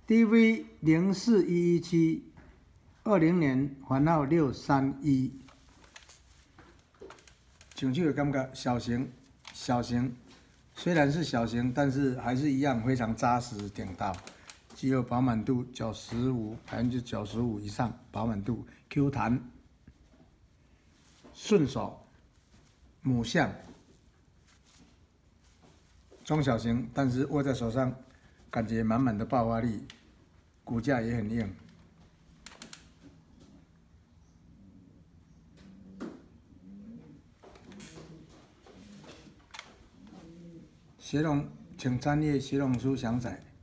DV 04117，20年番号631。上手的感觉小型，虽然是小型，但是还是一样非常扎实顶到，肌肉饱满度95%以上，饱满度 Q 弹，顺手，母象，中小型，但是握在手上感觉满满的爆发力，骨架也很硬。协同，请参阅协同书详载。